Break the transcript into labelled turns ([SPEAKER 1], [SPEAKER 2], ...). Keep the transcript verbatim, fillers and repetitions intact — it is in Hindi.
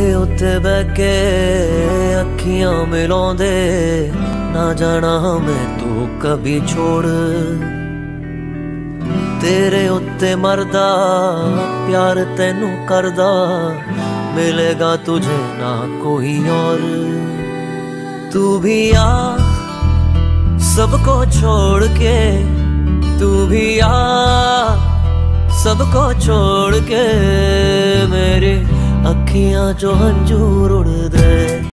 [SPEAKER 1] कंधे उत्ते बह के अखियां मिलाउंदे, ना जाना मैं तू कभी छोड़। तेरे उत्ते मरदा प्यार तेनू करदा, मिलेगा तुझे ना कोई और। तू भी आ सबको छोड़ के, तू भी आ सबको छोड़ के, मेरी अखियां जो हंजूर उड़ दे।